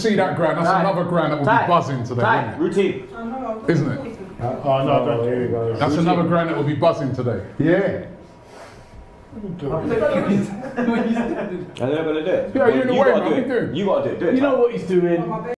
see that ground. That's another ground that will be buzzing today. Routine. Isn't it? Oh no, don't do it. That's another ground that will be buzzing today. Yeah. I'm never gonna do it. Yeah, you're in the way, man. What are you doing? You gotta do it. You know what he's doing.